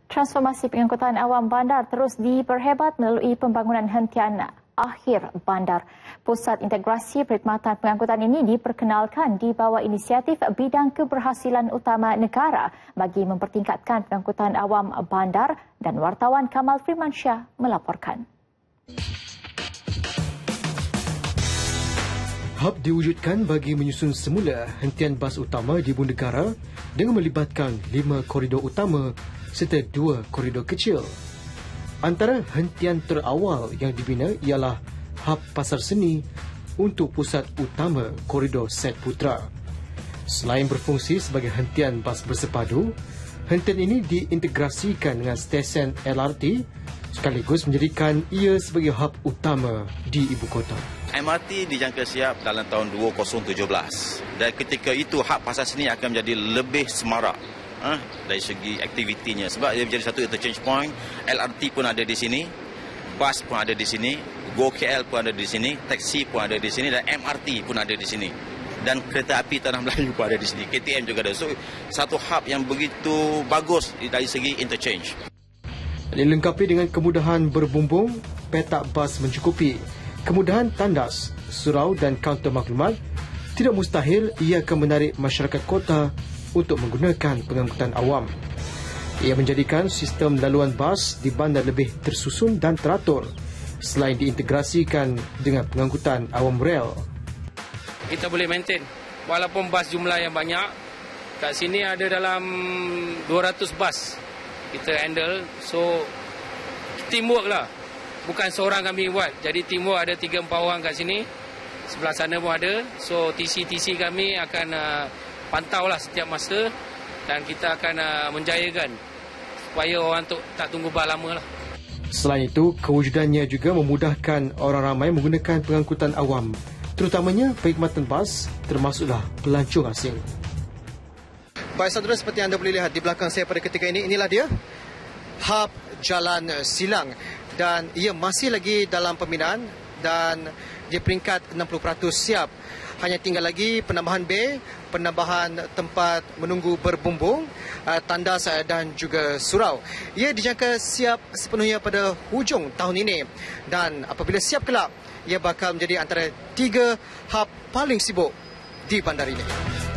Transformasi pengangkutan awam bandar terus diperhebat melalui pembangunan hentian akhir bandar. Pusat Integrasi Perkhidmatan Pengangkutan ini diperkenalkan di bawah inisiatif Bidang Keberhasilan Utama Negara bagi mempertingkatkan pengangkutan awam bandar, dan wartawan Kamal Firmansyah melaporkan. Hub diwujudkan bagi menyusun semula hentian bas utama di ibu negara dengan melibatkan 5 koridor utama serta 2 koridor kecil. Antara hentian terawal yang dibina ialah Hub Pasar Seni untuk pusat utama koridor Set Putra. Selain berfungsi sebagai hentian bas bersepadu, hentian ini diintegrasikan dengan stesen LRT sekaligus menjadikan ia sebagai hub utama di ibu kota. MRT dijangka siap dalam tahun 2017 dan ketika itu hub pasar seni akan menjadi lebih semarak dari segi aktivitinya sebab ia menjadi satu interchange point. LRT pun ada di sini, bas pun ada di sini, Go KL pun ada di sini, taksi pun ada di sini dan MRT pun ada di sini. Dan kereta api Tanah Melayu pun ada di sini, KTM juga ada. So, satu hub yang begitu bagus dari segi interchange. Dilengkapi dengan kemudahan berbumbung, petak bas mencukupi, kemudahan tandas, surau dan kaunter maklumat, tidak mustahil ia akan menarik masyarakat kota untuk menggunakan pengangkutan awam. Ia menjadikan sistem laluan bas di bandar lebih tersusun dan teratur selain diintegrasikan dengan pengangkutan awam rel. Kita boleh maintain walaupun bas jumlah yang banyak. Kat sini ada dalam 200 bas kita handle. So teamwork lah, bukan seorang kami buat. Jadi teamwork, ada 3-4 orang kat sini, sebelah sana pun ada. So TC kami akan pantau lah setiap masa dan kita akan menjayakan supaya orang tak tunggu bas lama lah. Selain itu, kewujudannya juga memudahkan orang ramai menggunakan pengangkutan awam, terutamanya perkhidmatan bas, termasuklah pelancong asing. Baik saudara, seperti yang anda boleh lihat di belakang saya pada ketika ini, inilah dia Hub Jalan Silang, dan ia masih lagi dalam pembinaan dan di peringkat 60% siap. Hanya tinggal lagi penambahan bay, penambahan tempat menunggu berbumbung, tandas dan juga surau. Ia dijangka siap sepenuhnya pada hujung tahun ini, dan apabila siap kelak, ia bakal menjadi antara 3 hub paling sibuk di bandar ini.